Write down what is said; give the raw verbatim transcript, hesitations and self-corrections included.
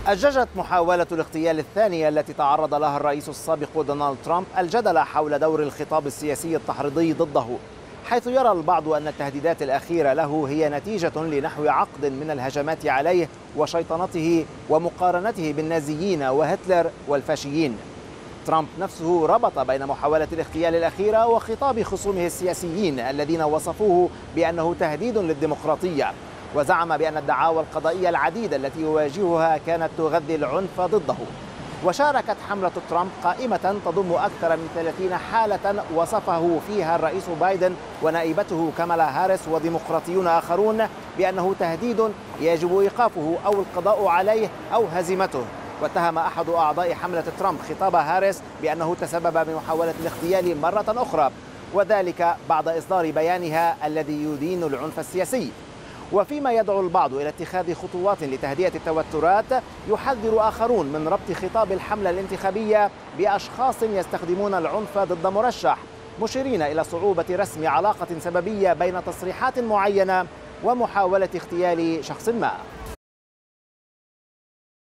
أججت محاولة الاغتيال الثانية التي تعرض لها الرئيس السابق دونالد ترامب الجدل حول دور الخطاب السياسي التحريضي ضده، حيث يرى البعض أن التهديدات الأخيرة له هي نتيجة لنحو عقد من الهجمات عليه وشيطنته ومقارنته بالنازيين وهتلر والفاشيين. ترامب نفسه ربط بين محاولة الاغتيال الأخيرة وخطاب خصومه السياسيين الذين وصفوه بأنه تهديد للديمقراطية، وزعم بأن الدعاوى القضائية العديدة التي يواجهها كانت تغذي العنف ضده. وشاركت حملة ترامب قائمة تضم أكثر من ثلاثين حالة وصفه فيها الرئيس بايدن ونائبته كامالا هاريس وديمقراطيون آخرون بأنه تهديد يجب إيقافه أو القضاء عليه أو هزيمته. واتهم أحد أعضاء حملة ترامب خطاب هاريس بأنه تسبب بمحاولة الاغتيال مرة أخرى، وذلك بعد إصدار بيانها الذي يدين العنف السياسي. وفيما يدعو البعض إلى اتخاذ خطوات لتهدئة التوترات، يحذر آخرون من ربط خطاب الحملة الانتخابية بأشخاص يستخدمون العنف ضد مرشح، مشيرين إلى صعوبة رسم علاقة سببية بين تصريحات معينة ومحاولة اغتيال شخص ما.